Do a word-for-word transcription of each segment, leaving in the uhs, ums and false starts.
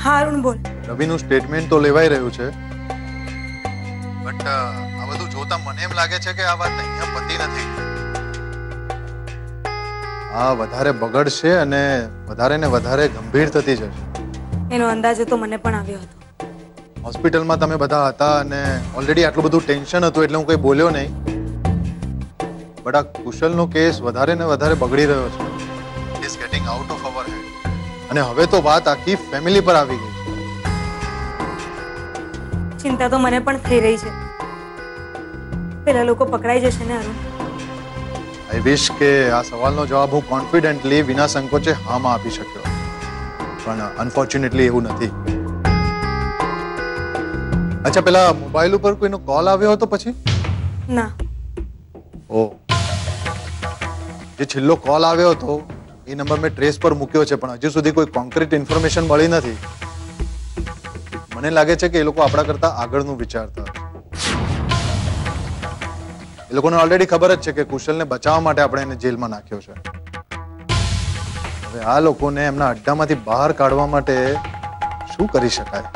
હા અરુણ બોલ. રવિનું સ્ટેટમેન્ટ તો લેવાઈ રહ્યું છે, બટ આ બધું જોતા મને એમ લાગે છે કે આ વાત અહીંયા પતી નથી. આ વધારે બગડશે અને વધારે ને વધારે ગંભીર થતી જશે. એનો અંદાજ તો મને પણ આવ્યો હતો. હોસ્પિટલમાં તમે બધા હતા અને ઓલરેડી આટલું બધું ટેન્શન હતું એટલે હું કંઈ બોલ્યો નહીં. બટ આ કુશલનો કેસ વધારે ને વધારે બગડી રહ્યો છે. It is getting out of our hand. અને હવે તો વાત આખી ફેમિલી પર આવી ગઈ છે. ચિંતા તો મને પણ થઈ રહી છે. પેલા લોકો પકડાઈ જશે ને અરુણ? આઈ વિશ કે આ સવાલનો જવાબ હું કોન્ફિડન્ટલી વિના સંકોચે હામાં આપી શક્યો, પણ અનફોર્ચ્યુનેટલી એવું નથી. અચ્છા, પેલા મોબાઈલ ઉપર કોઈનો કોલ આવ્યો હતો પછી? ના. ઓ, જે છેલ્લો કોલ આવ્યો હતો એ નંબર મેં ટ્રેસ પર મૂક્યો છે, પણ હજુ સુધી કોઈ કોન્ક્રીટ ઇન્ફોર્મેશન મળી નથી. મને લાગે છે કે એ લોકો આપણા કરતા આગળનું વિચારતા. એ લોકોને ઓલરેડી ખબર જ છે કે કુશલને બચાવવા માટે આપણે એને જેલમાં નાખ્યો છે. હવે આ લોકોને એમના અડ્ડામાંથી બહાર કાઢવા માટે શું કરી શકાય?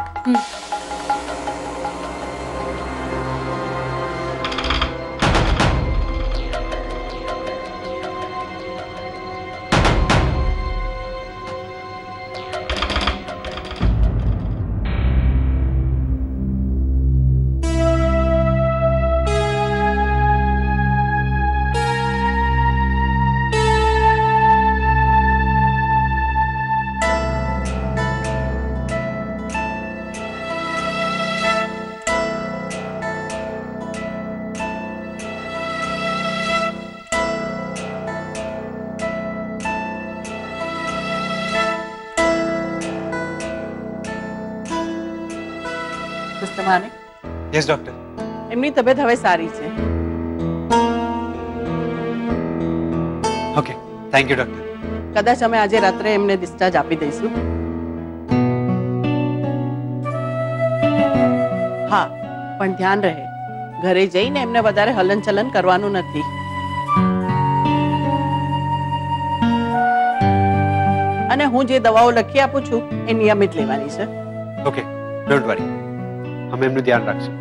Yes doctor. એમની તબિયત હવે સારી છે. Okay, thank you doctor. કદાચ અમે આજે રાત્રે એમને ડિસ્ચાર્જ આપી દઈશું. હા, પણ ધ્યાન રહે, ઘરે જઈને એમને વધારે હલનચલન કરવાનું નથી. અને હું જે દવાઓ લખી આપું છું એ નિયમિત લેવાની છે. ઓકે, ડોન્ટ વરી, અમે એમનું ધ્યાન રાખશું.